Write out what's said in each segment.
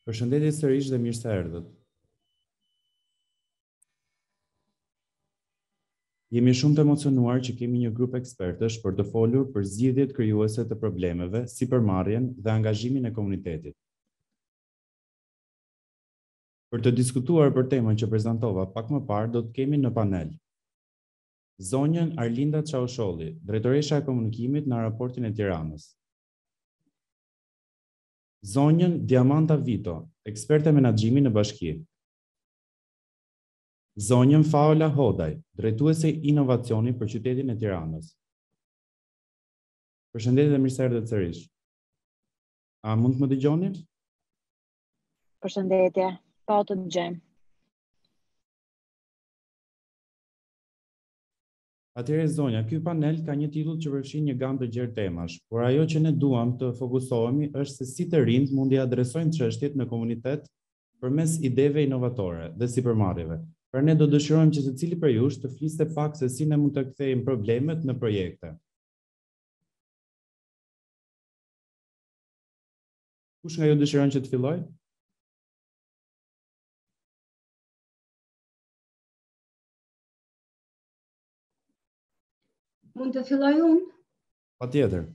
Përshëndetje sërish dhe mirë se erdhët. Jemi shumë të emocionuar që kemi një grup ekspertësh për të folur për zgjidhjet krijuese të problemeve, sipërmarrjen dhe angazhimin e komunitetit. Për të diskutuar për temën që prezantova pak më parë, do të kemi në panel zonjën Arlinda Çausholli, drejtoresha e komunikimit në aeroportin e Tiranës. Zonjën Diamanta Vito, eksperte menaxhimi në bashki. Zonjën Faola Hodaj, drejtuese inovacioni për qytetin e Tiranës. Përshëndetje dhe mirë se erdhët sërish. A mund të më dëgjoni? Përshëndetje, po të dëgjojmë. Atëherë zonja, ky panel ka një titull që përfshin një gamë të gjerë temash, por ajo që ne duam të fokusohemi është se si të rinjt mundi adresojnë çështjet në komunitet përmes ideve inovatore dhe sipërmarrjeve. Pra ne do dëshirojmë që secili prej jush të fliste pak se si ne mund të kthejmë problemet në projekte. Kush nga ju dëshiron që të filloj? Mund të filloj unë? Patjetër.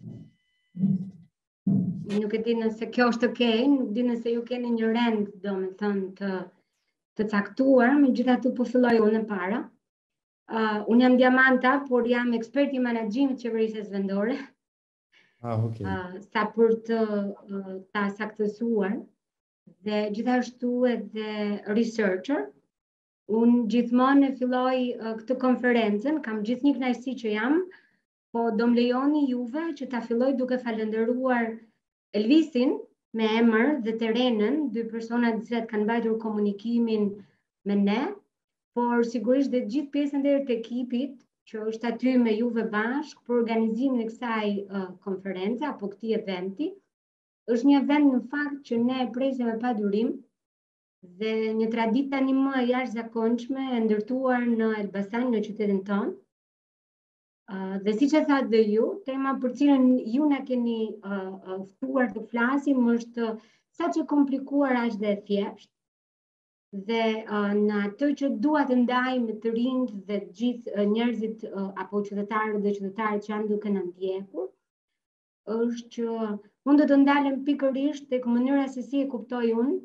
Nuk e di nëse kjo është okay, nuk di nëse ju keni një rend, domethënë të caktuar, megjithatë po filloj unë e para. Unë jam Diamanta, por jam ekspert i menaxhimit qeverisjes vendore. Okay. Sa për të ta saktësuar dhe gjithashtu edhe researcher. Unë gjithmonë e filloj këtë konferencën, kam gjithë një kënaqësi që jam, po do më lejoni juve që ta filloj duke falendëruar Elvisin me emër dhe Terenën, dy persona të cilat kanë mbajtur komunikimin me ne, por sigurisht dhe gjithë pjesën e të ekipit që është aty me juve bashkë për organizimin e kësaj konference apo këtij eventi. Është një event në fakt që ne e presim me padurim dhe një traditë tani më e jashtëzakonshme e ndërtuar në Elbasan, në qytetin tonë. Dhe siç e thatë dhe ju, tema për cilën ju na keni ftuar të flasim është sa që komplikuar aq dhe e thjeshtë. Dhe në atë që dua të ndaj me të rinjt dhe të gjithë njerëzit apo qytetarët dhe qytetarët që janë duke na ndjekur, është që mund të ndalem pikërisht tek mënyra se si e kuptoj unë,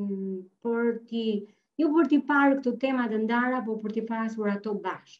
jo për t'i parë këto tema të ndara, por për t'i pasur ato bashkë.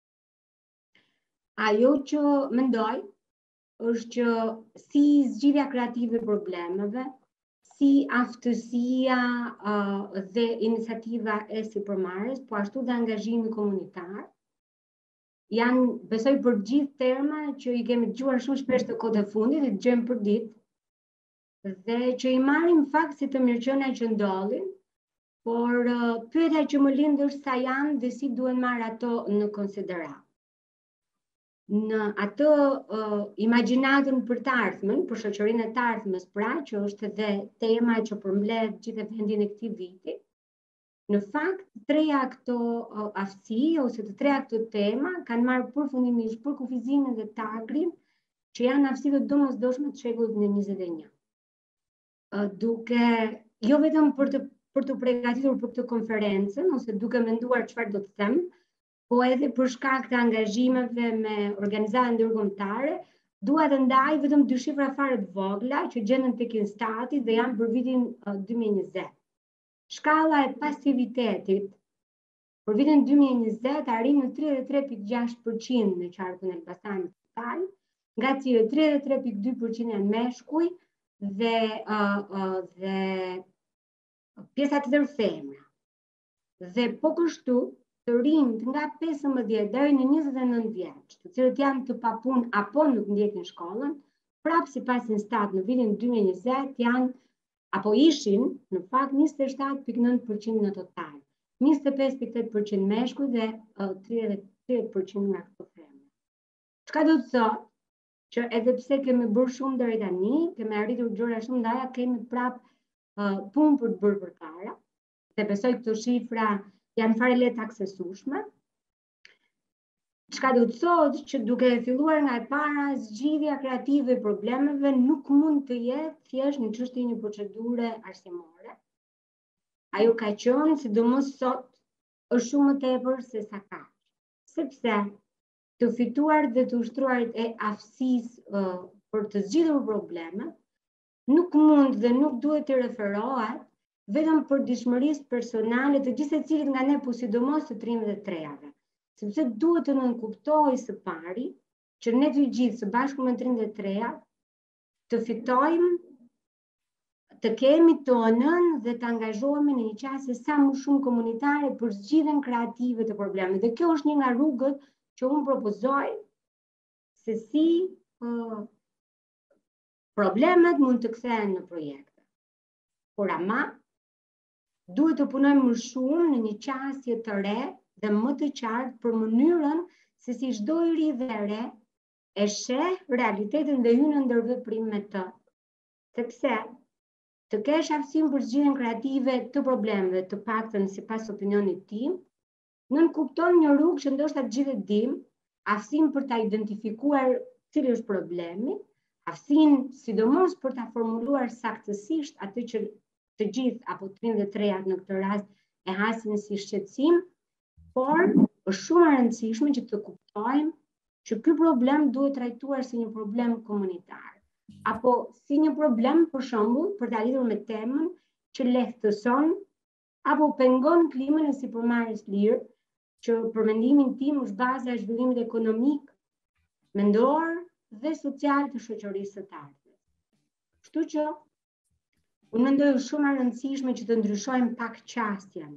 Ajo që mendoj është që si zgjidhja kreative e problemeve, si aftësia dhe iniciativa e sipërmarrjes, po ashtu dhe angazhimi komunitar, janë, besoj, për gjithë terma që i kemi dëgjuar shumë shpesh të kohët e fundit, i dëgjojmë për ditë, dhe që i marrim fakt si të mirëqenia që ndodhin, por pyetja që më lind është sa janë dhe si duhen marrë ato në konsiderat. Në atë imagjinatën për të ardhmen, për shoqërinë e të ardhmes, pra, që është edhe tema që përmbledh gjithë eventinn e këtij viti, në fakt, treja këto aftësi ose të treja këto tema kanë marrë përfundimisht për kufizimin dhe tagrin që janë aftësive domosdoshme të shekullit në 21. Duke jo vetëm për të përgatitur për këtë konferencën ose duke menduar çfarë do të them, po edhe për shkak të angazhimeve me organizata ndërkombëtare, dua të ndaj vetëm dy shifra fare të vogla që gjenden tek Instati dhe janë për vitin 2020. Shkalla e pasivitetit për vitin 2020 arrin në 33.6% në qarkun e Elbasanit total, nga të cilët 33.2% janë meshkuj dhe pjesa tjetër femra. Dhe po kështu të rinjt nga 15 deri në 29 vjeç, të cilët janë të papunë apo nuk ndjekin shkollën, prapë sipas Instat në vitin 2020 janë apo ishin në fakt 27.9% në total, 25.8% meshkuj dhe 30% nga këto femra. Çka do të thotë që edhe pse kemi bërë shumë deri tani, kemi arritur gjëra shumë ndaja, kemi prapë punë për të bërë përpara. Dhe besoj këto shifra janë fare lehtë aksesueshme. Çka do të thotë që duke filluar nga e para, zgjidhja kreative e problemeve nuk mund të jetë thjesht një çështje një procedure arsimore, ajo ka qenë, sidomos sot, është shumë më tepër se sa kaq. Sepse të fituar dhe të ushtruarit e aftësisë për të zgjidhur problemet nuk mund dhe nuk duhet të referohet vetëm për dishmërisë personale të gjithë secilit nga ne, po sidomos të 33-ave. Sepse duhet të nënkuptohej së pari që ne të gjithë së bashku me 33-a të fitojmë, të kemi tonën dhe të angazhohemi në një qasje sa më shumë komunitare për zgjidhjen kreative të problemeve. Dhe kjo është një nga rrugët që unë propozoj se si problemet mund të kthehen në projekte. Por ama duhet të punojmë më shumë në një qasje të re dhe më të qartë për mënyrën se si çdo i ri dhe re e sheh realitetin dhe hyn në ndërveprim me të. Sepse të kesh aftësinë për zgjidhjen kreative të problemeve, të paktën sipas opinionit tim, nënkupton një rrugë që ndoshta të gjithë e dimë, aftësinë për ta identifikuar cili është problemi, aftësinë sidomos për ta formuluar saktësisht atë që të gjithë apo 33-at në këtë rast e hasin si shqetësim, por është shumë e rëndësishme që të kuptojmë që ky problem duhet trajtuar si një problem komunitar, apo si një problem, për shembull, për ta lidhur me temën që lehtëson apo pengon klimën e sipërmarrjes lirë, që për mendimin tim është baza e zhvillimit ekonomik, mendor dhe social të shoqërisë së ardhmes. Kështu që unë mendoj shumë e rëndësishme që të ndryshojmë pak qasjen.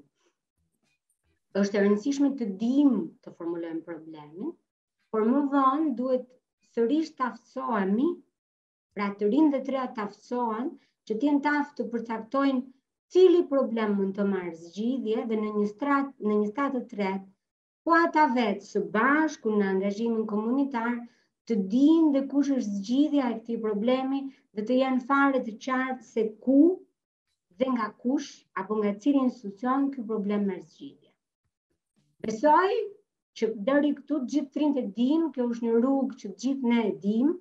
Është e rëndësishme të dimë të formulojmë problemin, por më vonë duhet sërish të aftësohemi, pra të rinë dhe treja të aftësohen, që t'jenë të aftë të përcaktojnë cili problem mund të marrë zgjidhje dhe në një strat të tretë, po ata vetë së bashku në angazhimin komunitar të dinë dhe kush është zgjidhja e këtij problemi dhe të janë fare të qartë se ku dhe nga kush apo nga cili institucion ky problem merr zgjidhje. Besoj që deri këtu të gjithë trinjt e dinë, kjo është një rrugë që të gjithë ne e dimë,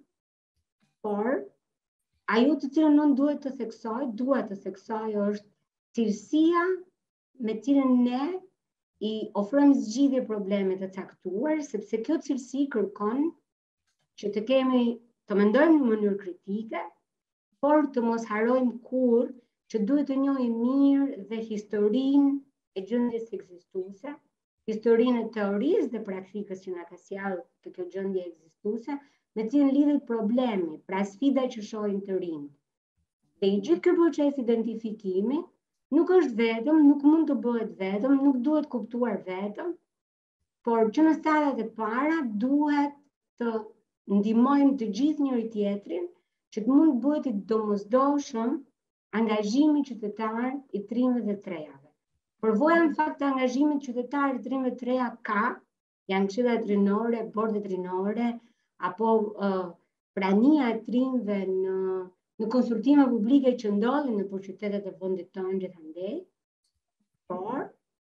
por ajo të cilën unë duhet të theksoj është cilësia me cilën ne i ofrojmë zgjidhje problemet të caktuar, sepse kjo cilësi kërkon që të kemi të mendojmë në mënyrë kritike, por të mos harrojmë kurrë që duhet të njohim mirë dhe historinë e gjendjes ekzistuese, historinë e teorisë dhe praktikës që nga ka sjellë të kjo gjendje ekzistuese, me cilën lidhet problemi, pra sfida që shohin të rinjt. Dhe i gjithë ky proces identifikimi nuk është vetëm, nuk mund të bëhet vetëm, nuk duhet kuptuar vetëm, por që në stadiet e para duhet të ndihmojmë të gjithë njëri tjetrin që të mund bëhet i domosdoshëm angazhimi qytetar i 33-ave. Përvoja në fakt të angazhimit qytetar i 33-a ka, janë këshillat rinore, bordet rinore, apo prania e trinjve në konsultime publike që ndodhin në qytetet e vendit tonë gjithandej, por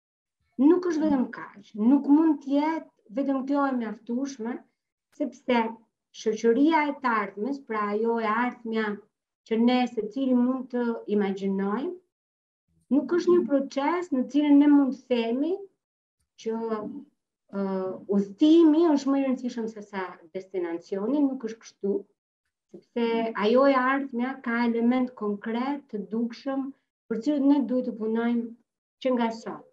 nuk është vetëm kaq, nuk mund të jetë vetëm kjo e mjaftueshme, sepse shoqëria e të ardhmes, pra ajo e ardhmja që ne secili mund të imagjinojmë, nuk është një proces në cilin ne mund të themi që udhëtimi është më i rëndësishëm se sa destinacioni, nuk është kështu, sepse ajo e ardhmja ka element konkret të dukshëm për cilët ne duhet të punojmë që nga sot.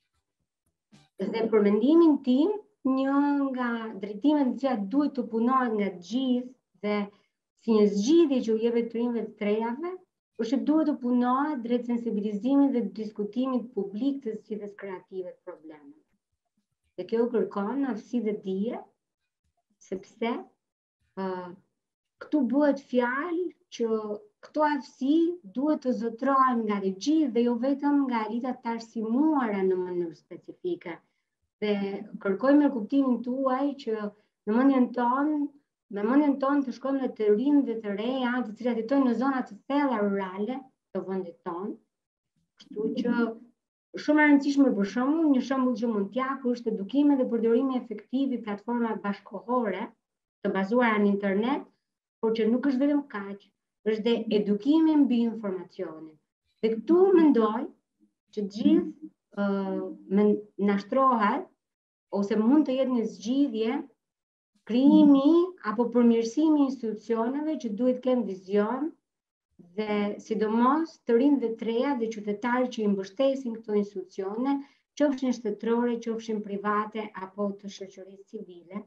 Dhe për mendimin tim, një nga drejtimet që duhet të punohet nga të gjithë dhe si një zgjidhje që u jepet trinjve të trejave, është që duhet të punohet drejt sensibilizimit dhe diskutimit publik të zgjidhjes kreative të problemeve. Dhe kjo kërkon aftësi dhe dije, sepse këtu bëhet fjalë që këto aftësi duhet të zotrohen nga të gjithë dhe jo vetëm nga elitat të arsimuara në mënyrë specifike. Dhe kërkoj me kuptimin tuaj që në mendjen tonë të shkojmë në të rinj dhe të reja, të cilat jetojnë në zona të thella rurale të vendit tonë. Kështu që shumë e rëndësishme për shembull, një shembull që mund t'jap është edukimi dhe përdorimi efektiv i platformave bashkëkohore të bazuara në internet, por që nuk është vetëm kaq, është dhe edukimi mbi informacionin. Dhe këtu mendoj që gjithë nashtrohet ose mund të jetë një zgjidhje krijimi apo përmirësimi i institucioneve që duhet të kenë vizion dhe sidomos të rinjtë dhe të reja dhe qytetarë që i mbështesin këto institucione, qofshin shtetërore, qofshin private apo të shoqërisë civile.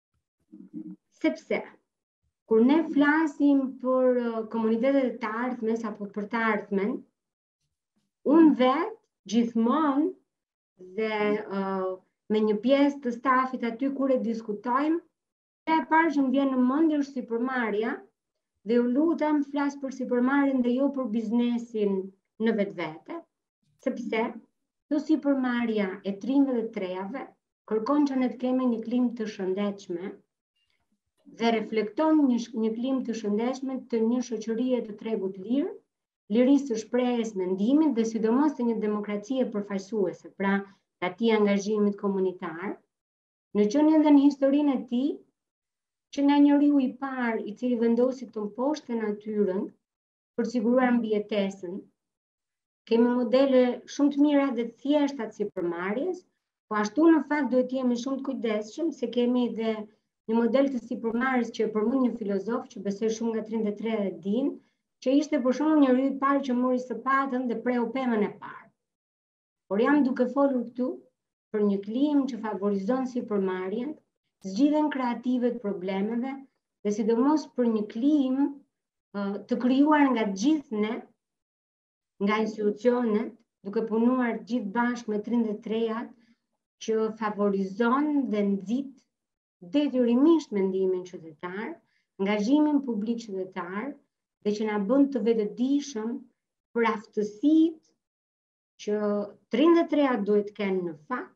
Sepse kur ne flasim për komunitetet e të ardhmes apo për të ardhmen, unë vetë gjithmonë dhe me një pjesë të stafit aty kur e diskutojmë, e parë që më vjen në mendje është sipërmarrja, dhe ju lutem flas për sipërmarrjen dhe jo për biznesin në vetvete, sepse kjo sipërmarrja e trinjve dhe të rejave kërkon që ne të kemi një klimë të shëndetshme dhe reflekton një klimë të shëndetshme të një shoqërie të tregut lirë, lirisë së shprehjes mendimit dhe sidomos të një demokracie përfaqësuese, pra të atij angazhimit komunitar, në qenie dhe në historinë e tij, që nga njeriu i parë i cili vendosi të mposhte natyrën për të siguruar mbijetesën. Kemi modele shumë të mira dhe të thjeshta të sipërmarrjes, po ashtu në fakt duhet të jemi shumë të kujdesshëm se kemi dhe një model të sipërmarrjes që e përmend një filozof që besoj shumë nga 33 e din, që ishte për shembull njeriu i parë që mori sapatën dhe preu pemën e parë. Por jam duke folur këtu për një klimë që favorizon sipërmarrjen, zgjidhjen kreative të problemeve dhe sidomos për një klimë të krijuar nga gjithë ne, nga institucionet, duke punuar gjithë bashkë me 33-at, që favorizon dhe nxit detyrimisht mendimin qytetar, angazhimin publik qytetar dhe që na bën të vetëdijshëm për aftësitë që 33-at duhet të kenë në fakt.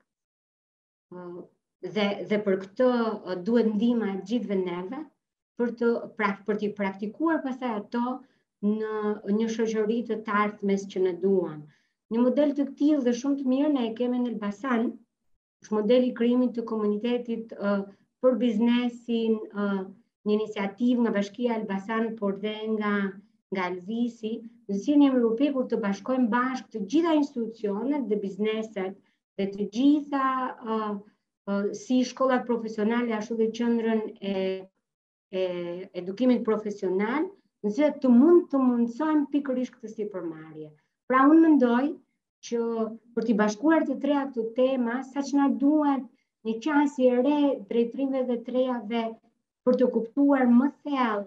Dhe për këtë duhet ndihma e gjithëve neve për t'i praktikuar pastaj ato në një shoqëri të ardhmes që ne duam. Një model të tillë dhe shumë të mirë ne e kemi në Elbasan, është modeli i krijimit të komunitetit për biznesin, një iniciativë nga Bashkia Elbasan, por dhe nga Elvisi, në cilin jemi rripikur të bashkojmë bashkë të gjitha institucionet dhe bizneset dhe të gjitha si shkollat profesionale ashtu dhe qendrën e edukimit profesional, në cilat të mundsojmë pikërisht këtë sipërmarrje. Pra unë mendoj që për t'i bashkuar të treja këto tema, saq na duhet një qasje e re drejt trinjve dhe të rejave për të kuptuar më thellë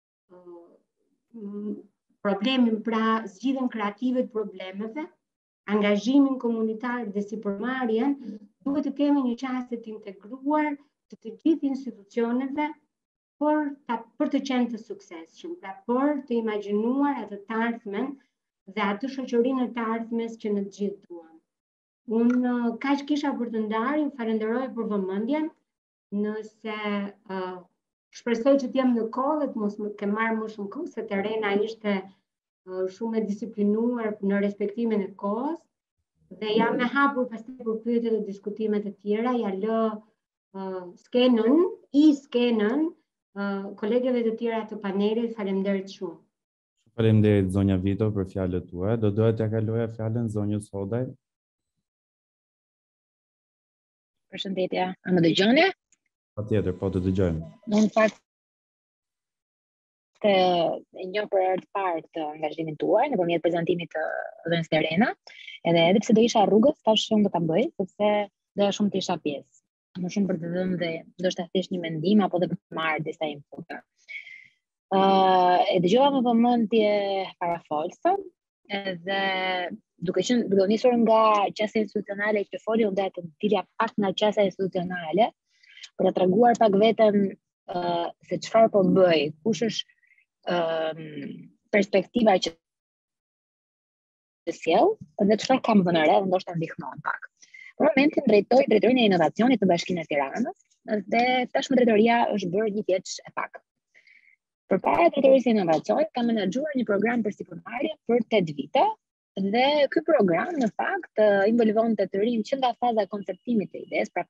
problemin, pra zgjidhjen kreative të problemeve, angazhimin komunitar dhe sipërmarrjen, duhet të kemi një qasje të integruar të gjithë institucioneve për të qenë të suksesshëm, pra për të imagjinuar atë të ardhmen dhe atë shoqërinë të ardhmes që ne të gjithë duam. Unë kaq kisha për të ndarë, ju falenderoj për vëmendjen, nëse shpresoj që t'jem në kohë dhe të mos më ke marrë më shumë kohë, se Terena ishte shumë e disiplinuar në respektimin e kohës, dhe jam e hapur pastaj për pyetje dhe diskutime të tjera. Ja lë skenën kolegeve të tjera të panelit. Faleminderit shumë. Faleminderit zonja Vito për fjalët tuaja. Do doja t'ja kaloja fjalën zonjës Hodaj. Përshëndetje, a më dëgjoni? Patjetër, po të dëgjojmë. Në fakt e njoh për herë të parë të angazhimin tuaj nëpërmjet prezantimit të dhënës Terena, edhe pse do isha rrugës, tash shumë do ta bëj, sepse doja shumë të isha pjesë. Më shumë për të dhënë dhe ndoshta thjesht një mendim apo dhe për të marrë disa inputa. E dëgjova me vëmendje parafolsa, edhe duke nisur nga qasja institucionale që foli, unë të dilja pak nga qasja institucionale për të treguar pak veten se çfarë po bëj, kush është perspektiva që sjell dhe çfarë kam vënë re, ndoshta ndihmon pak. Për momentin drejtoj drejtorinë e inovacionit të Bashkinë e Tiranës dhe tashmë drejtoria është bërë një vjeç e pak. Përpara drejtorisë e inovacionit kam menaxhuar një program për sipërmarrje për 8 vite dhe ky program në fakt involvonte të rinj që nga faza konceptimit të idesë, pra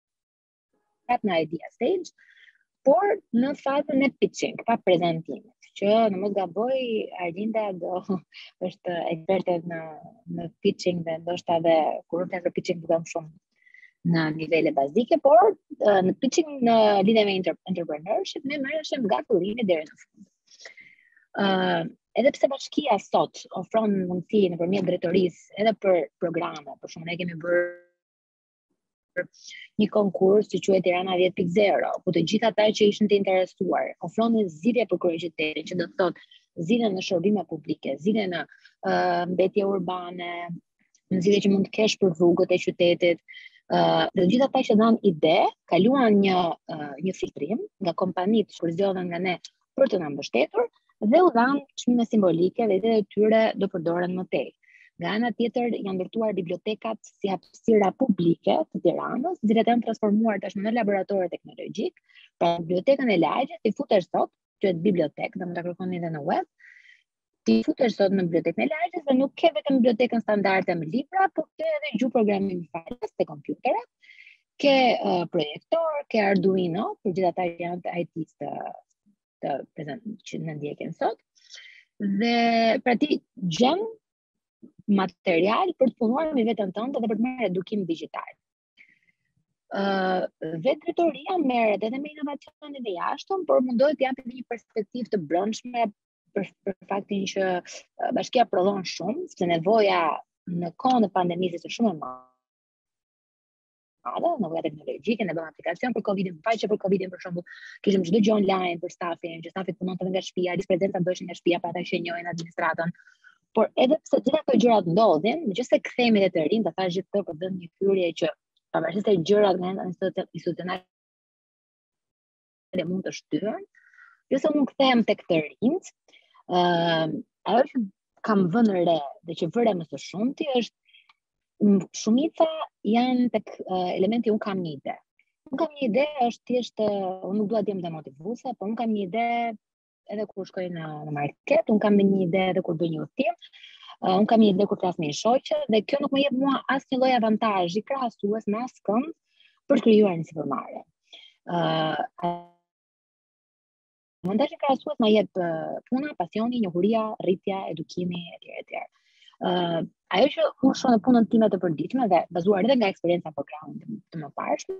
prap në idea stage, por në fazën e pitching, pa prezantimit, që në mos gaboj, Arlinda është eksperte në pitching dhe ndoshta edhe kur unë flas për pitching dukem shumë në nivele bazike, por në pitching në lidhje me entrepreneurship ne merreshim nga fillimi deri në fund. Edhe pse bashkia sot ofron mundësi nëpërmjet drejtorisë edhe për programe, për shembull ne kemi bërë një konkurs që quhet Tirana 10.0, ku të gjithë ata që ishin të interesuar ofronin zgjidhje për kryeqytetin, që do të thotë zgjidhje në shërbime publike, zgjidhje në mbetje urbane, zgjidhje që mund të kesh për rrugët e qytetit. Dhe gjithë ata që dhanë ide, kaluan një filtrim nga kompanitë që zgjodhen nga ne për të na mbështetur dhe u dhanë çmime simbolike dhe idetë e tyre do përdoren më tej. Nga ana tjetër janë ndërtuar bibliotekat si hapësira publike të Tiranës, të cilat janë transformuar tashmë në laboratore teknologjik. Pra bibliotekën e Lagjit ti futesh sot, quhet bibliotekë, dhe mund ta kërkoni edhe në web. Ti futesh sot në bibliotekën e Lagjit dhe nuk ke vetëm bibliotekën standarde me libra, por ke edhe gjuhë programim falas te kompjuterat, ke projektor, ke Arduino, për gjithë ata që janë të IT-së të prezant që në ndjekin sot. Dhe pra ti gjen material për të punuar me veten tënde dhe për të marrë edukim digjital. Vetë drejtoria merret edhe me inovacionin e jashtëm, por mundohet të japë një perspektivë të brendshme për faktin që bashkia prodhon shumë, sepse nevoja në kohën e pandemisë është shumë e madhe, nevoja teknologjike, ne bëmë aplikacion për Covidin, faqe për Covidin për shembull, kishim çdo gjë online për stafin, që stafi punonte nga shtëpia, disprezenca bëheshin nga shtëpia për ata që njohin administratën. Por edhe pse gjitha këto gjërat ndodhin, nëse kthehemi edhe të rinj, ta thash gjithë këto për dhënë një hyrje që pavarësisht se gjërat nga institucionale mund të shtyhen, nëse unë kthehem tek të rinjt, ajo që kam vënë re dhe që vëre më së shumti është shumica janë tek elementi unë kam një ide. Unë kam një ide është thjesht unë nuk dua të jem demotivuese, por unë kam një ide edhe kur shkoj në market, unë kam një ide edhe kur bëj një udhtim, unë kam një ide kur flas me një shoqe dhe kjo nuk më jep mua asnjë lloj avantazhi krahasues me askënd për të krijuar një sipërmarrje. Avantazhi krahasues më jep puna, pasioni, njohuria, rritja, edukimi etj. Ajo që unë shoh në punën time të përditshme dhe bazuar edhe nga eksperienca programit të mëparshme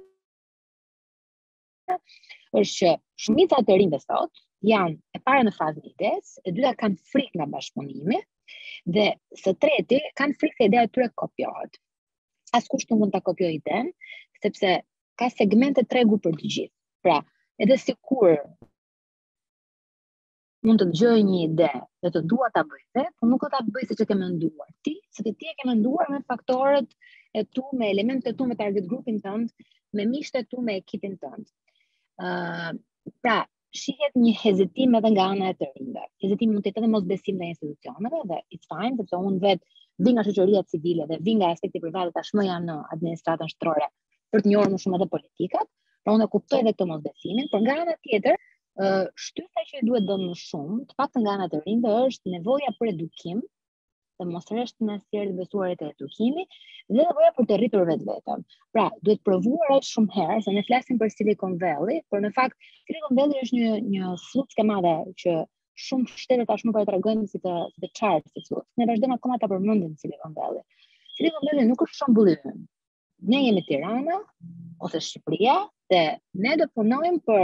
është që shumica të rinjve sot janë e para në fazën e ides, e dyta kanë frikë nga bashkëpunimi dhe së treti kanë frikë se ideja e tyre kopjohet. Askush nuk mund ta kopjojë iden, sepse ka segmente tregu për të gjithë. Pra, edhe sikur mund të dëgjoj një ide dhe të dua ta bëj vetë, por nuk do ta bëj siç e ke menduar ti, sepse ti e ke menduar me faktorët e tu, me elementet e tu, me target grupin tënd, me miqtë e tu, me ekipin tënd. Pra, shihet një hezitim edhe nga ana e të rinjve. Hezitimi mund të jetë edhe mosbesim ndaj institucioneve dhe it's fine, sepse unë vetë vi nga shoqëria civile dhe vi nga aspekti privat, tashmë jam në administratën shtetërore për të njohur më shumë edhe politikat, pra unë e kuptoj edhe këtë mosbesimin, por nga ana tjetër, shtysa që duhet dhënë më shumë, të paktën nga ana e të rinjve, është nevoja për edukim, dhe mos rresht në asnjëherë të besuarit e edukimi dhe nevoja për të rritur vetveten. Pra, duhet provuar aq shumë herë se ne flasim për Silicon Valley, por në fakt Silicon Valley është një fluks e madhe që shumë shtete tashmë po e tregojnë si të qartë si fluks. Ne vazhdojmë akoma ta përmendim Silicon Valley. Silicon Valley nuk është shembulli ynë. Ne jemi Tirana ose Shqipëria dhe ne do punojmë për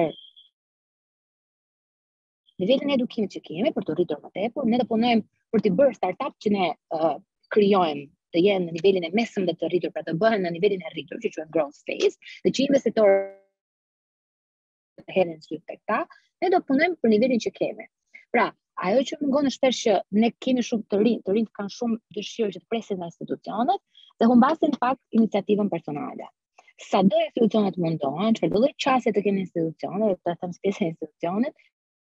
nivelin e edukimit që kemi për të rritur më tepër, ne do punojmë për të bërë startup që ne krijojmë të jenë në nivelin e mesëm dhe të rritur, pra të bëhen në nivelin e rritur, që quhet growth phase, dhe që investitorët të hedhin sy tek ta, ne do punojmë për nivelin që kemi. Pra, ajo që mungon është shpesh që ne kemi shumë të rinj kanë shumë dëshirë që të presin nga institucionet dhe humbasin pak iniciativën personale. Sado institucionet mundohen, çfarë do lloj qasje të kemi institucionet, dhe të them pjesë e institucionit,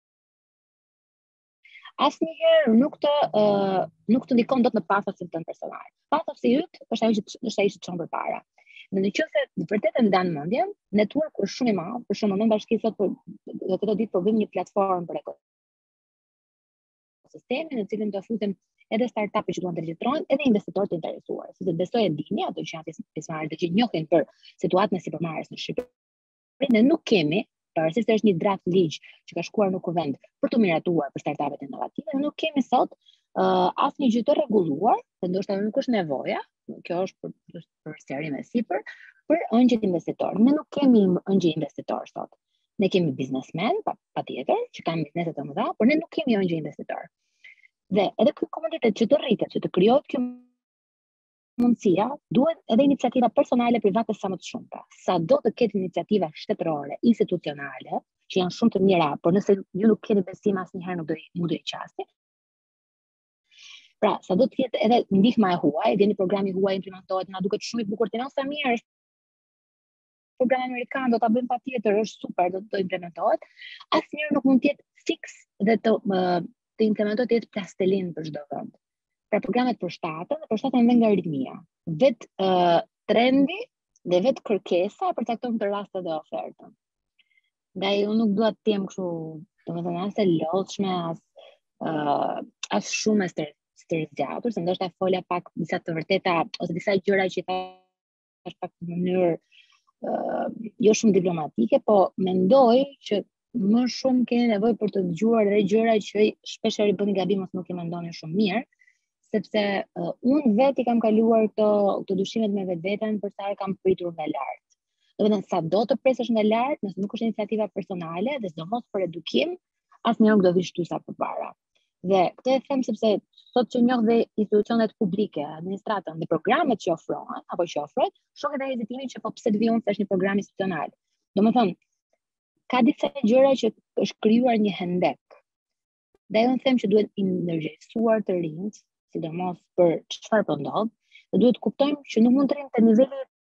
asnjëherë nuk të ndikon dot në pathosin tënd personal. Pathosi yt është ajo që çon përpara. Nëse në vërtetë e ndan mendjen, networku është shumë i madh, për shembull në bashki sot do këto ditë po bëjmë një platformë për ekosistemin në cilin do futem edhe startup-e që duan të regjistrojnë, edhe investitorë të interesuar, sepse besoj e dini ato që janë pjesëmarrës që njohin për situatën e sipërmarrjes në Shqipëri, ne nuk kemi pavarësisht se është një draft ligj që ka shkuar në kuvend për të miratuar për startupet inovative, nuk kemi sot asnjë gjë të rregulluar, dhe ndoshta nuk është nevoja, kjo është për sqarim e sipër, për ëngjët investitor. Ne nuk kemi ëngjë investitor sot. Ne kemi biznesmen, patjetër, që kanë biznese të mëdha, por ne nuk kemi ëngjë investitor. Dhe edhe ky komunitet që të rritet, që të krijohet kjo mundësia, duhet edhe iniciativa personale private sa më të shumta. Sado të ketë iniciativa shtetërore, institucionale, që janë shumë të mira, por nëse ju nuk keni besim asnjëherë nuk do i qasni. Pra, sado të jetë edhe ndihma e huaj, dhe një programi huaj implementohet, na duket shumë i bukur, të sa mirë është program amerikan, do ta bëjmë patjetër, është super, do të implementohet. Asnjëherë nuk mund të jetë fiks dhe të implementohet të jetë plastelin për çdo vend. Pra programet përshtaten dhe nga ritmia. Vet trendi dhe vet kërkesa e përcakton këtë raste dhe ofertën. Ndaj unë nuk dua të jem kështu, domethënë as e lodhshme, as shumë e stresgjatur, se ndoshta folja pak disa të vërteta ose disa gjëra që i thash pak në mënyrë jo shumë diplomatike, po mendoj që më shumë keni nevojë për të dëgjuar edhe gjëra që shpeshherë i bëni gabim ose nuk i mendoni shumë mirë. Sepse unë vetë i kam kaluar këto dyshimet me vetveten për sa kam pritur nga lart. Domethënë sa do të presësh nga lart, nëse nuk është iniciativa personale dhe sidomos për edukim, asnjëherë nuk do vish ty sa përpara. Dhe këtë e them sepse sot që njoh dhe institucionet publike, administratën dhe programet që ofrohen apo që ofrohet, shoh edhe hezitimin që po pse të vi unë se është një program institucional. Domethënë ka disa gjëra që është krijuar një hendek. Dhe unë them që duhet i ndërgjegjësuar të rinjt, sidomos për çfarë po ndodh, dhe duhet të kuptojmë që nuk mund të rrim te niveli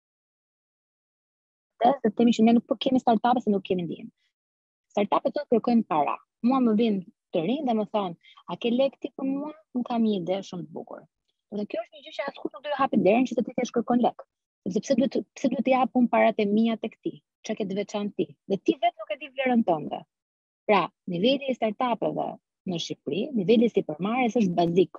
të themi që ne nuk po kemi startupe se nuk kemi ndihmë. Startupet të kërkojnë para. Mua më vjen të rinj dhe më thonë, a ke lek ti për mua? Nuk kam një ide shumë të bukur. Dhe kjo është një gjë që askush nuk do të hapë derën që të ti shkërkon lek. Sepse pse duhet të jap unë paratë e mia tek ti? Çka ke të veçantë ti? Dhe ti vetë nuk e di vlerën tënde. Pra, niveli i startupeve në Shqipëri, niveli i sipërmarrjes është bazik.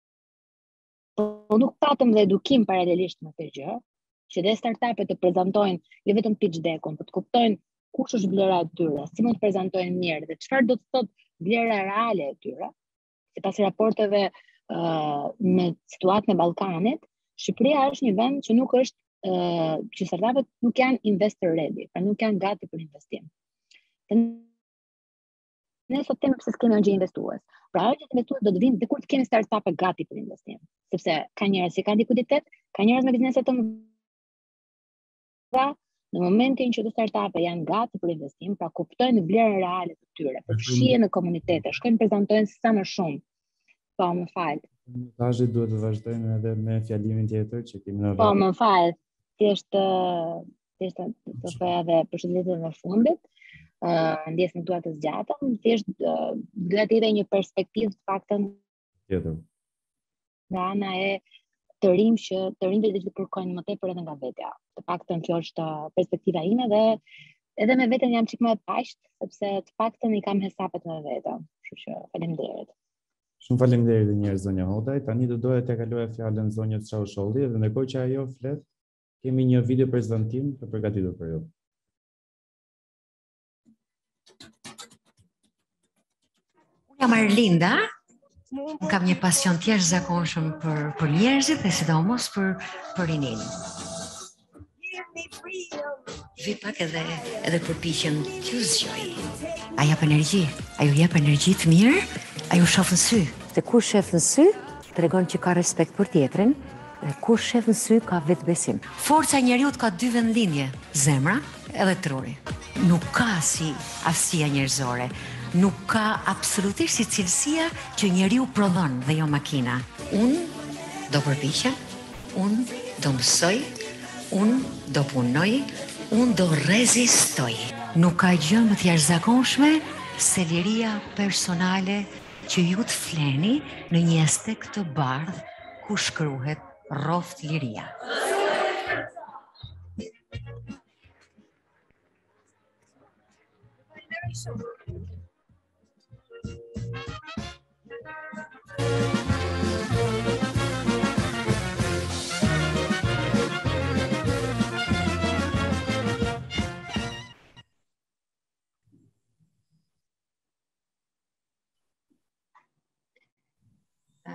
Po nuk patëm dhe edukim paralelisht me këtë gjë, që dhe startupet të prezantojnë jo vetëm pitch deck-un, por të kuptojnë kush është vlera e tyre, si mund të prezantojnë mirë dhe çfarë do të thotë vlera reale e tyre. Sipas raporteve me situatën e Ballkanit, Shqipëria është një vend që nuk është që startupet nuk janë investor ready, pra nuk janë gati për investim. Ne sot kemi pse s'kemi ëngjë investues. Pra ëngjët investues do të vinë dhe kur të kemi startupe gati për investim, sepse ka njerëz që kanë likuiditet, ka njerëz me biznese të mëdha, në momentin që të startupe janë gati për investim, pra kuptojnë vlerën reale të tyre, përfshihen në komunitete, shkojnë prezantojnë sa më shumë. Po, më fal. Mesazhi duhet të vazhdojmë edhe me fjalimin tjetër që kemi në. Po, më fal. Thjesht të thoya edhe përshëndetjen e fundit. Ndjes nuk dua të zgjatëm, thjesht doja të jep një perspektivë të paktën tjetër. Nga ana e të rinjve që kërkojnë më tepër edhe nga vetja. Të paktën kjo është perspektiva ime dhe edhe me veten jam çik më e paqt, sepse të paktën i kam hesapet me veten. Kështu që faleminderit. Shumë faleminderit edhe një herë zonja Hodaj. Tani do doja të kaloj fjalën zonjës Çausholli dhe ndërkohë që ajo flet, kemi një video prezantim të përgatitur për ju. Jam Arlinda, kam një pasion të jashtëzakonshëm për njerëzit dhe sidomos për rinin. Vi pak edhe përpiqem t'ju zgjoj. A jap energji, a ju jep energji të mirë, a ju shoh në sy. Se kur shef në sy, tregon që ka respekt për tjetrin, dhe kur shef në sy ka vetbesim. Forca e njeriut ka dy vendlinje, zemra edhe truri. Nuk ka si aftësia njerëzore. Nuk ka absolutisht si cilësia që njeriu prodhon dhe jo makina. Unë do përpiqem, unë do mësoj, unë do punoj, unë do rezistoj. Nuk ka gjë më të jashtëzakonshme se liria personale që ju të fleni në një estek të bardhë ku shkruhet rroft liria.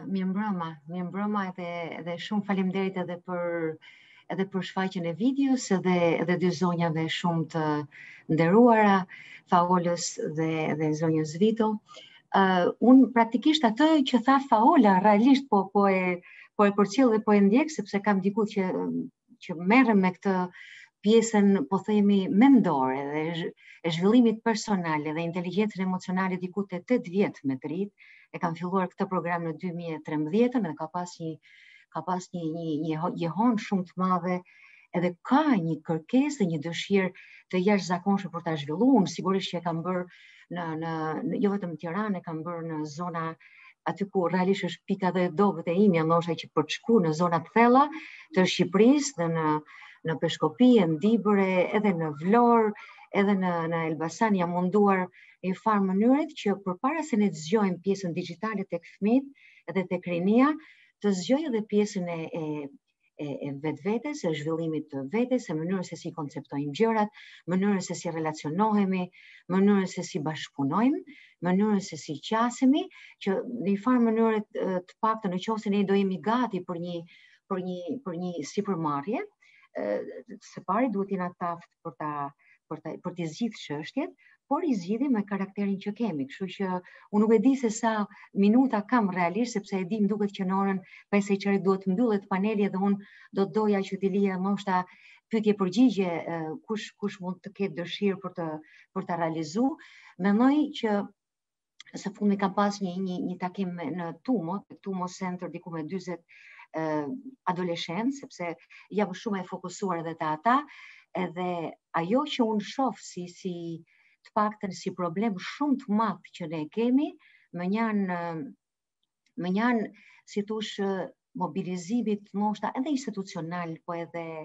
Mirëmbrëma edhe shumë faleminderit edhe për shfaqjen e videos edhe dy zonjave shumë të nderuara, Faolës dhe zonjës Vito. Unë praktikisht atë që tha Faola realisht po e përcjell dhe po e ndjek, sepse kam diku që merrem me këtë pjesën, po themi, mendore dhe e zhvillimit personal dhe inteligjencën emocionale diku te 8 vjet me të rit. E kam filluar këtë program në 2013 dhe ka pas një jehon shumë të madhe, edhe ka një kërkesë dhe një dëshirë të jashtëzakonshme për ta zhvilluar. Unë sigurisht që e kam bërë në jo vetëm në Tiranë, e kam bërë në zona aty ku realisht është pika dhe dobët e imja, ndoshta që për të shkuar në zona të thella të Shqipërisë dhe në Peshkopi, në Dibër, edhe në Vlorë, edhe në Elbasan jam munduar në një farë mënyrë që përpara se ne të zgjojmë pjesën digjitale tek fëmijët edhe tek rinia, të zgjojë edhe pjesën e vetvetes, e zhvillimit të vetes, e mënyrës se si konceptojmë gjërat, mënyrës se si relacionohemi, mënyrës se si bashkëpunojmë, mënyrës se si qasemi, që në një farë mënyrë të paktën nëse ne do jemi gati për një sipërmarrje, së pari duhet jena taft për t'i zgjidhë çështjet, por i zgjidhim me karakterin që kemi. Kështu që unë nuk e di se sa minuta kam realisht, sepse e di më duket që në orën 5:15 duhet mbyllet paneli dhe unë do të doja që t'i lija ndoshta pyetje përgjigje kush mund të ketë dëshirë për ta realizuar. Mendoj që së fundi kam pas një takim në Tumo Center diku me 40 adoleshentë, sepse jam shumë e fokusuar edhe te ata, edhe ajo që unë shoh si të paktën si problem shumë të madh që ne kemi, më njan si thosh mobilizimit ndoshta edhe institucional, po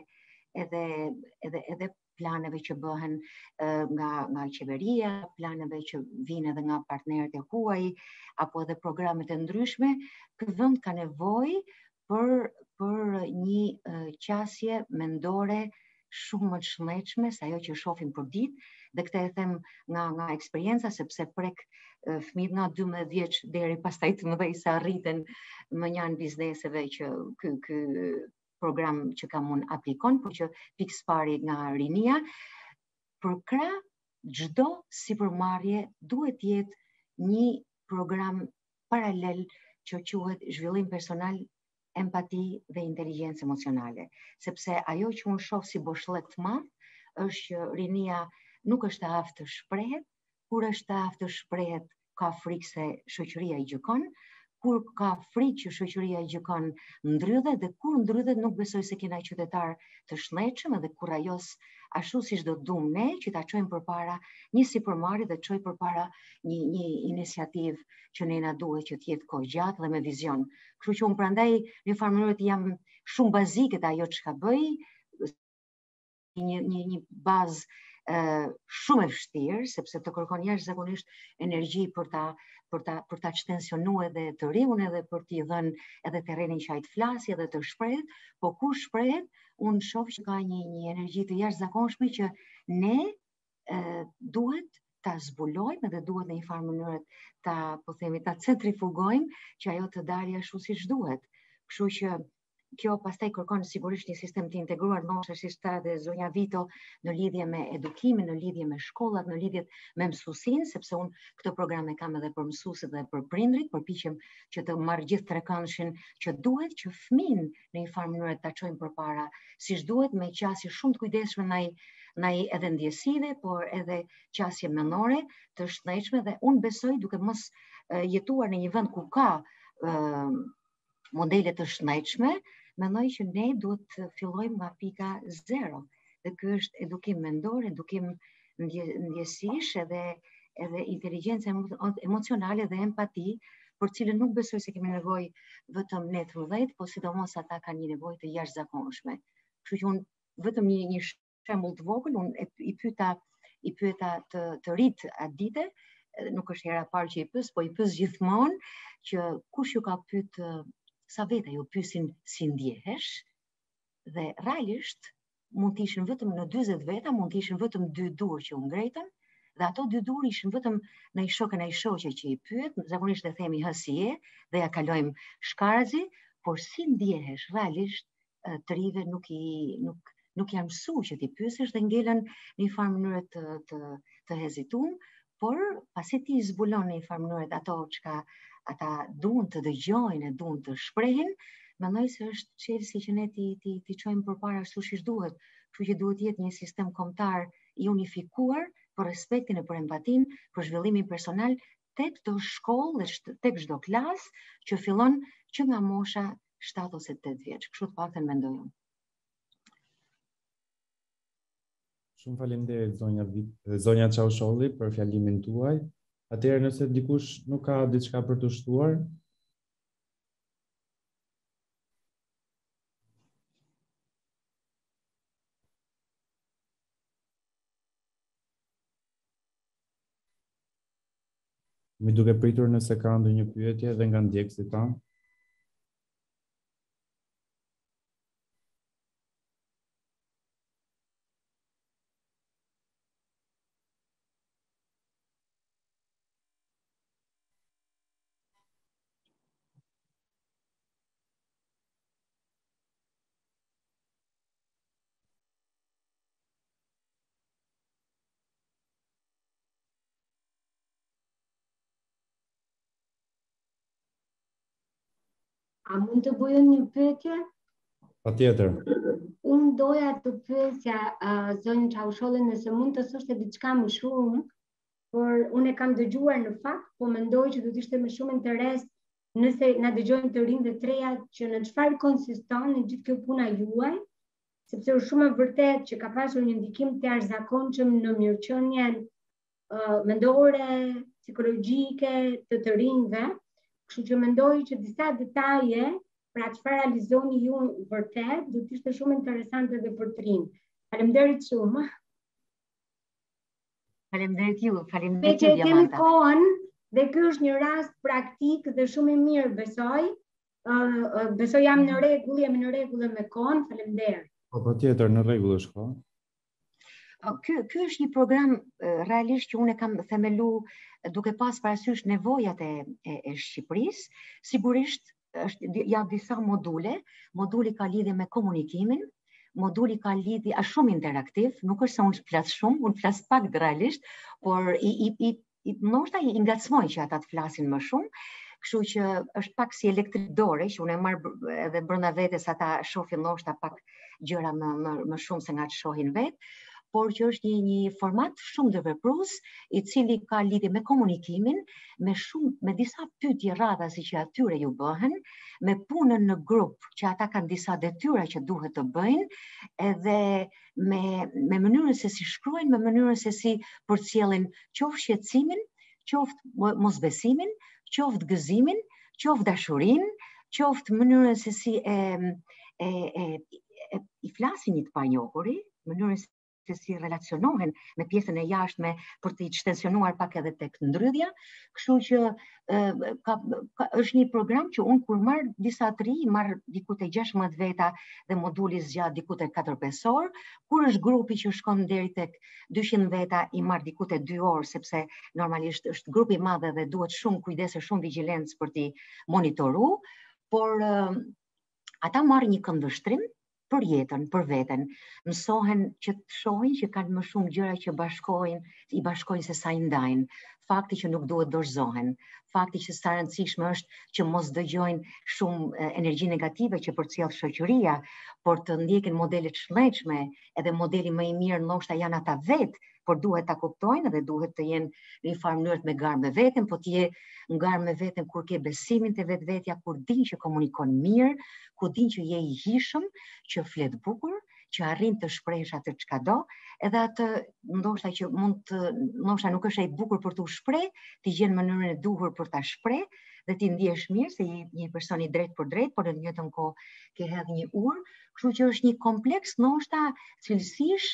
edhe planeve që bëhen nga qeveria, planeve që vinë edhe nga partnerët e huaj, apo edhe programet e ndryshme. Ky vend ka nevojë për një qasje mendore shumë më të shëndetshme se ajo që shohim për ditë, dhe këtë e them nga eksperienca, sepse prek fëmijët nga 12 vjeç deri pastaj të mëdhej sa arriten më njanë bizneseve që ky program që kam unë aplikon, por që pikë pari nga rinia, për krah çdo sipërmarrje duhet jetë një program paralel që quhet zhvillim personal, empati dhe inteligjencë emocionale, sepse ajo që unë shoh si boshllëk të madh është që rinia nuk është e aftë të shprehet, kur është e aftë të shprehet ka frikë se shoqëria i gjykon, kur ka frikë që shoqëria i gjykon ndrydhet, dhe kur ndrydhet nuk besoj se kena qytetar të shëndetshëm, edhe kurajos ashtu siç do duam ne që ta çojmë përpara një sipërmarrje dhe çojmë përpara një iniciativë që ne na duhet që të jetë kohë gjatë dhe me vizion. Kështu që unë prandaj në farë mënyrë jam shumë bazike te ajo çka bëj, një bazë shumë e vështirë, sepse të kërkon jashtëzakonisht energji për ta çtensionuar edhe të riun, edhe për t'i dhënë edhe terrenin që ai të flasë edhe të shprehet, po kur shprehet, unë shoh që ka një energji të jashtëzakonshme që ne duhet ta zbulojmë dhe duhet në një farë mënyrë ta centrifugojmë që ajo të dalë ashtu siç duhet. Kështu që kjo pastaj kërkon sigurisht një sistem të integruar, ndoshta siç tha edhe zonja Vito, në lidhje me edukimin, në lidhje me shkollat, në lidhje me mësuesinë, sepse unë këtë program e kam edhe për mësuesit dhe për prindrit, përpiqem që të marr gjithë trekëndshin që duhet që fëmin në një farë mënyrë ta çojmë përpara siç duhet, me qasje shumë të kujdesshme ndaj edhe ndjesive, por edhe qasje mendore të shëndetshme, dhe unë besoj, duke mos jetuar në një vend ku ka modele të shëndetshme, mendoj që ne duhet të fillojmë nga pika zero. Dhe ky është edukim mendor, edukim ndjesish, edhe inteligjencë emocionale dhe empati, për cilën nuk besoj se kemi nevojë vetëm ne 13, po sidomos ata kanë një nevojë të jashtëzakonshme. Kështu që unë vetëm një shembull të vogël, unë i pyeta të rit atë dite, nuk është hera parë që i pyes, po i pyes gjithmonë që kush ju ka pyet sa vete ju pyesin si ndjehesh, dhe realisht mund të ishin vetëm në 40 veta, mund të ishin vetëm 2 dur që u ngretën, Dhe ato dy dur ishin vetëm në i shokën e i shoqe që i pyet, zakonisht dhe themi si je, dhe ja kalojmë shkarazi, por si ndjehesh realisht të rive nuk janë mësu që ti pyesesh dhe ngelen në një farë mënyrë të hezituar, por pasi ti zbulon në një farë mënyrë ato çka ata duan të dëgjojnë, duan të shprehin, mendoj se është çelësi që ne ti çojmë përpara ashtu siç duhet. Kështu që duhet jetë një sistem kombëtar i unifikuar për respektin e për empatin, për zhvillimin personal tek çdo shkollë dhe tek çdo klas që fillon që nga mosha 7 ose 8 vjeç. Kështu të paktën mendoj unë. Shumë faleminderit zonja Çausholli për fjalimin tuaj. Atëherë nëse dikush nuk ka diçka për të shtuar, mi duke pritur nëse ka ndonjë pyetje dhe nga ndjekësit tanë. A mund të bëjmë një pyetje? Patjetër. Unë doja të pyesja zonjën Çaushollin nëse mund të thoshte diçka më shumë, por unë e kam dëgjuar në fakt, po mendoj që do të ishte më shumë interes nëse na dëgjojnë të rinë dhe treja që në çfarë konsiston në gjithë kjo puna juaj, sepse është shumë e vërtet që ka pasur një ndikim të jashtëzakonshëm në mirëqenien mendore, psikologjike të rinjve. Kështu që mendoj që disa detaje, pra çfarë realizoni ju vërtet, do të ishte shumë interesante edhe për të rinj. Faleminderit shumë. Faleminderit ju, Me faleminderit që ju, kemi Diamanta. kohën, dhe ky është një rast praktik dhe shumë i mirë, besoj. Besoj jam në rregull, jemi në rregull me kohën. Faleminderit. Po patjetër, në rregull është ka. Ky është një program realisht që unë kam themelu duke pas parasysh nevojat e Shqipërisë. Sigurisht janë disa module. Moduli ka lidhje me komunikimin, moduli ka lidhje është shumë interaktiv, nuk është se unë flas shumë, unë flas pak realisht, por ndoshta i ngacmoj që ata të flasin më shumë. Kështu që është pak si elektrik dore, që unë e marr edhe brenda vetes ata shohin ndoshta pak gjëra më shumë se nga që shohin vetë, por që është një format shumë të veprues, i cili ka lidhje me komunikimin, me disa pyetje rradha si që atyre ju bëhen, me punën në grup, që ata kanë disa detyra që duhet të bëjnë, edhe me mënyrën se si shkruajnë, me mënyrën se si përcjellin qoftë shqetësimin, qoftë mosbesimin, qoftë gëzimin, qoftë dashurinë, qoftë mënyrën se si i flasin një të panjohuri, mënyrën se si relacionohen me pjesën e jashtme për të shtensionuar pak edhe tek ndrydhja. Kështu që është një program që unë kur marr disa të ri, marr diku te 16 veta dhe moduli zgjat diku te 4-5 orë. Kur është grupi që shkon deri tek 200 veta, i marr diku te 2 orë, sepse normalisht është grup i madh dhe duhet shumë kujdes e shumë vigjilencë për t'i monitoru, por ata marrin një këndvështrim për jetën, për veten. Mësohen që të shohin që kanë më shumë gjëra që i bashkojnë se sa i ndajnë. Fakti që nuk duhet dorëzohen. Fakti që sa rëndësishme është që mos dëgjojnë shumë energji negative që përcjell shoqëria, por të ndjekin modele të shëndetshme, edhe modeli më i mirë ndoshta janë ata vetë, por duhet ta kuptojnë dhe duhet të jenë në një farë mënyrë me garë me veten, po të jenë ngarë me veten kur ke besimin te vetvetja, kur din që komunikon mirë, kur din që je i hijshëm, që flet bukur, që arrin të shprehësh atë çka do, edhe atë ndoshta që ndoshta nuk është ai bukur për t'u shpreh, ti gjen mënyrën e duhur për ta shpreh dhe ti ndihesh mirë se je një person i drejtë për drejtë, por në të njëjtën kohë ke hedh një urë, kështu që është një kompleks ndoshta cilësish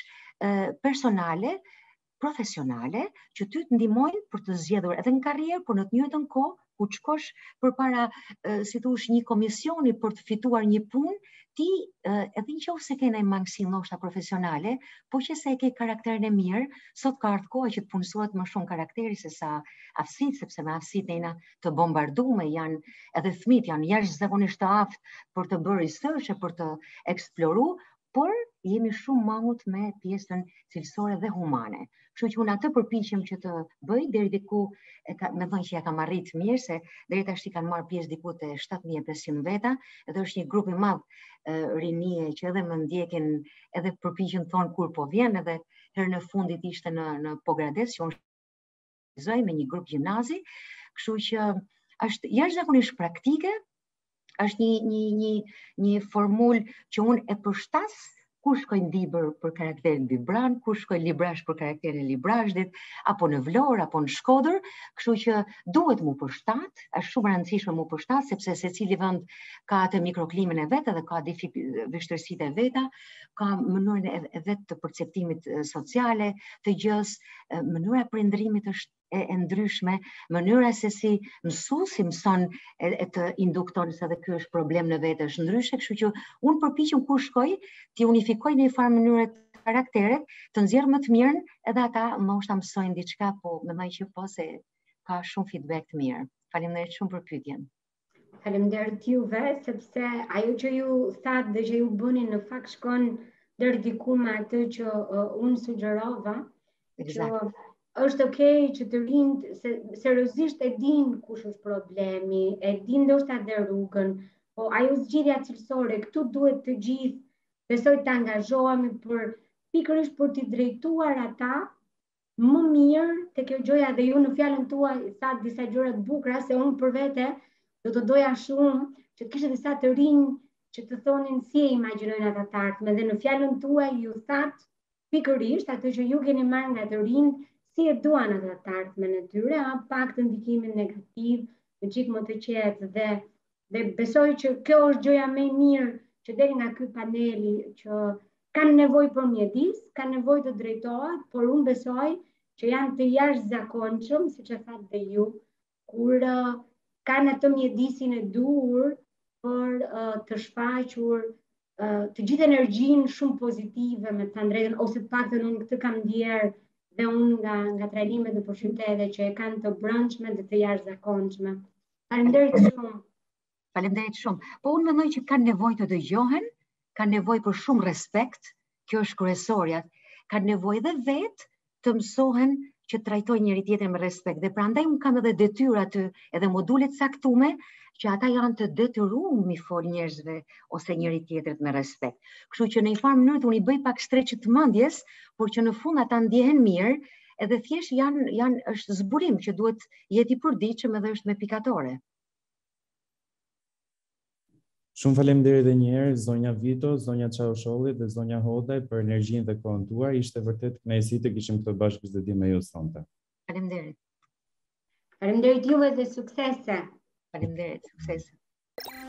personale, profesionale, që ty të ndihmojnë për të zgjedhur edhe në karrierë, por në të njëjtën kohë ku të shkosh përpara, si thosh, një komisioni për të fituar një punë, ti edhe nëse ke një mangësi ndoshta profesionale, po që se e ke karakterin e mirë, sot ka ardhur koha që të punësohet më shumë karakteri se sa aftësitë, sepse me aftësitë jena të bombarduar, janë edhe fëmijët janë jashtëzakonisht të aftë për të bërë research, për të eksploruar, por jemi shumë mahut me pjesën cilësore dhe humane. Kështu që unë atë përpiqem që të bëj deri diku, me thënë që ja kam arrit mirë, se deri tash kanë marrë pjesë diku te 7500 veta, edhe është një grup i madh rinie që edhe më ndjekin, edhe përpiqen thonë kur po vjen, edhe herën e fundit ishte në Pogrades që unë organizoj me një grup gjimnazi, kështu që është jashtëzakonisht praktike, është një formulë që unë e përshtas kur shkoj në libër për karakterin Vibran, kur shkoj librash për karakterin Librazhdit, apo në Vlorë, apo në Shkodër, kështu që duhet mu përshtat, është shumë e rëndësishme mu përshtat, sepse secili vend ka atë mikroklimin e vet, edhe ka vështirësitë e veta, ka mënyrën e vet të perceptimit sociale, të gjës, mënyra e prindërimit është e ndryshme, mënyra se si mësuesi mëson e të indukton se edhe ky është problem në vetë është ndryshe, kështu që unë përpiqem kur shkoj të unifikoj në një farë mënyrë të karakteret, të nxjerr më të mirën, edhe ata ndoshta mësojnë diçka, po mendoj që po se ka shumë feedback të mirë. Faleminderit shumë për pyetjen. Faleminderit juve, sepse ajo që ju thatë dhe që ju bëni në fakt shkon deri diku me atë që unë sugjerova, që është okay që të rinjt seriozisht e din kush është problemi, e din ndoshta dhe rrugën, po ajo zgjidhja cilësore, këtu duhet të gjithë besoj të angazhohemi pikërisht për t'i drejtuar ata më mirë te kjo gjoja, dhe ju në fjalën tuaj thatë disa gjëra të bukura, se unë për vete do të doja shumë që të kishte disa të rinj që të thonin si e imagjinojnë ata të ardhmen, dhe në fjalën tuaj ju thatë pikërisht atë që ju keni marrë nga të rinjt, si e duan ata të ardhmen e tyre, pak të ndikimin negativ, në çik më të qetë, dhe besoj që kjo është gjëja më e mirë që deri nga ky paneli, që kanë nevojë për mjedis, kanë nevojë të drejtohet, por unë besoj që janë të jashtëzakonshëm, siç e thatë dhe ju, kur kanë atë mjedisin e duhur për të shfaqur të gjithë energjinë shumë pozitive, me të thënë drejtën, ose të paktën unë këtë kam ndjerë dhe unë nga trajnimet në përqytete që e kanë të brendshme dhe të jashtëzakonshme. Faleminderit shumë. Faleminderit shumë. Po unë mendoj që kanë nevojë të dëgjohen, kanë nevojë për shumë respekt, kjo është kryesorja. Kanë nevojë dhe vetë të mësohen që trajtojnë njëri tjetrin me respekt. Dhe prandaj unë kam edhe detyrë aty, edhe module të caktuara, që ata janë të detyruar mi fol njerëzve ose njëri tjetrit me respekt. Kështu që në një farë mënyrë unë i bëj pak streçë të mendjes, por që në fund ata ndjehen mirë, edhe thjesht janë është zburim që duhet jeti i përditshëm edhe është me pikatore. Shumë faleminderit edhe një herë zonja Vito, zonja Çausholli dhe zonja Hodaj për energjinë dhe kohën tuaj. Ishte vërtet kënaqësi të kishim këtë bashkëbisedim me ju sonte. Faleminderit. Faleminderit juve dhe suksese. Faleminderit, suksese.